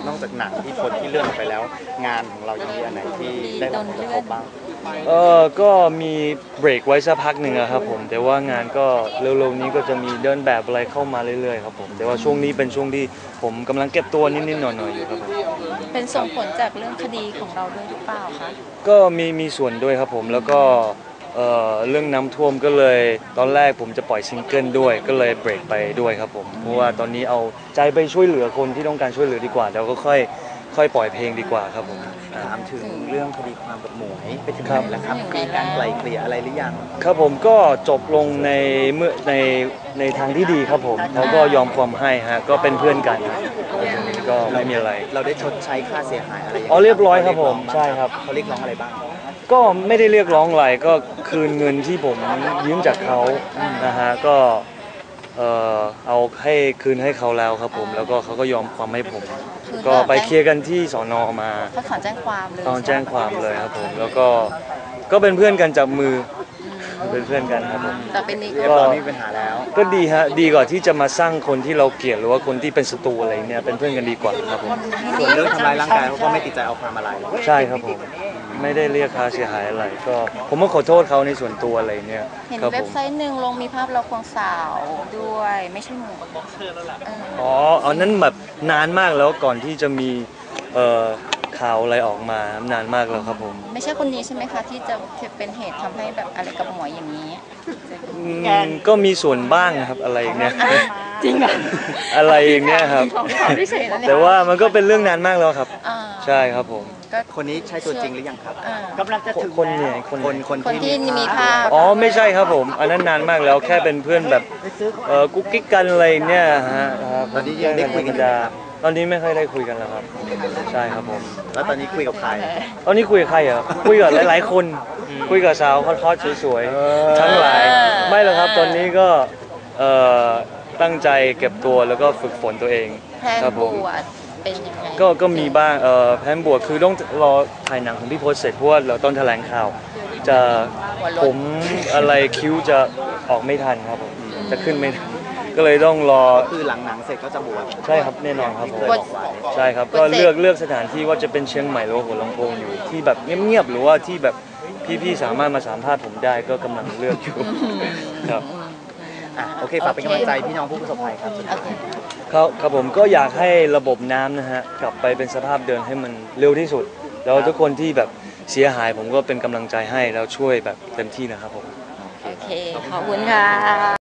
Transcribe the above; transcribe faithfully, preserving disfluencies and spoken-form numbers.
นอกจากหนังที่คนที่เลื่อนไปแล้วงานของเรายังมีอันไหนที่ได้รับผลกระทบบ้างเออก็มีเบรกไว้สักพักหนึ่งครับผมแต่ว่างานก็เร็วๆนี้ก็จะมีเดินแบบอะไรเข้ามาเรื่อยๆครับผมแต่ว่าช่วงนี้เป็นช่วงที่ผมกำลังเก็บตัวนิดๆหน่อยๆอยู่ครับผมเป็นส่งผลจากเรื่องคดีของเราด้วยหรือเปล่าคะก็มีมีส่วนด้วยครับผมแล้วก็เอ่อเรื่องน้ำท่วมก็เลยตอนแรกผมจะปล่อยซิงเกิลด้วยก็เลยเบรกไปด้วยครับผมเพราะว่าตอนนี้เอาใจไปช่วยเหลือคนที่ต้องการช่วยเหลือดีกว่าแล้วก็ค่อยค่อยปล่อยเพลงดีกว่าครับผมถามถึงเรื่องคดีความกับหมวยไปถึงไหนแล้วครับมีการไกลเกลี่ยอะไรหรือยังครับผมก็จบลงในเมื่อในในทางที่ดีครับผมเขาก็ยอมความให้ฮะก็เป็นเพื่อนกันตรงนี้ก็ไม่มีอะไรเราได้ชดใช้ค่าเสียหายอะไรอ๋อเรียบร้อยครับผมใช่ครับเขาเรียกร้องอะไรบ้างก็ไม่ได้เรียกร้องอะไรก็คืนเงินที่ผมยืมจากเขานะฮะก็เออเอาให้คืนให้เขาแล้วครับผมแล้วก็เขาก็ยอมความให้ผมก็ไปเคลียร์กันที่สอนอมาเขาถอนแจ้งความเลยตอนแจ้งความเลยครับผมแล้วก็ก็เป็นเพื่อนกันจับมือเป็นเพื่อนกันครับผมแต่เป็นนี้ก็ไม่มีปัญหาแล้วก็ดีฮะดีกว่าที่จะมาสร้างคนที่เราเกลียดหรือว่าคนที่เป็นศัตรูอะไรเนี่ยเป็นเพื่อนกันดีกว่าครับผมส่วนเรื่องทำร้ายร่างกายเขาก็ไม่ติดใจเอาความอะไรใช่ครับผมไม่ได้เรียกค่าเสียหายอะไรก็ผมก็ขอโทษเขาในส่วนตัวอะไรเนี่ยเห็นเว็บไซต์หนึ่งลงมีภาพเราควงสาวด้วยไม่ใช่หนูอ๋ออันนั้นแบบนานมากแล้วก่อนที่จะมีเอ่อข่าวอะไรออกมานานมากแล้วครับผมไม่ใช่คนนี้ใช่ไหมคะที่จะเป็นเหตุทำให้แบบอะไรกับหมวยอย่างนี้ก็มีส่วนบ้างครับอะไรอย่างเงี้ยจริงเหรออะไรอย่างเงี้ยครับแต่ว่ามันก็เป็นเรื่องนานมากแล้วครับใช่ครับผมคนนี้ใช่ตัวจริงหรือยังครับกำลังจะถึงคนเนี่ยคนคนคนที่มีภาพอ๋อไม่ใช่ครับผมอันนั้นนานมากแล้วแค่เป็นเพื่อนแบบเออกุ๊กกิ๊กกันอะไรเนี่ยฮะตอนนี้ยังได้คุยกันตอนนี้ไม่ค่อยได้คุยกันแล้วครับใช่ครับผมแล้วตอนนี้คุยกับใครตอนนี้คุยกับใครอ่ะคุยกับหลายๆคนคุยกับสาวคอสๆสวยๆทั้งหลายไม่หรอกครับตอนนี้ก็เอ่อตั้งใจเก็บตัวแล้วก็ฝึกฝนตัวเองครับผมเป็นยังไงก็ก็มีบ้างเอ่อแผนบวกคือต้องรอถ่ายหนังของพี่โพสเสร็จเพราะว่าเราต้องแถลงข่าวจะผมอะไรคิ้วจะออกไม่ทันครับผมจะขึ้นไม่ทันก็เลยต้องรอคือหลังหนังเสร็จก็จะบวชใช่ครับแน่นอนครับผมใช่ครับก็เลือกเลือกสถานที่ว่าจะเป็นเชียงใหม่หรือหัวลำโพงอยู่ที่แบบเงียบๆหรือว่าที่แบบพี่ๆสามารถมาสัมภาษณ์ผมได้ก็กำลังเลือกอยู่ครับโอเคฝากเป็นกำลังใจพี่น้องผู้ประสบภัยครับครับครับผมก็อยากให้ระบบน้ำนะฮะกลับไปเป็นสภาพเดิมให้มันเร็วที่สุดแล้วทุกคนที่แบบเสียหายผมก็เป็นกำลังใจให้แล้วช่วยแบบเต็มที่นะครับผมโอเคขอบคุณค่ะ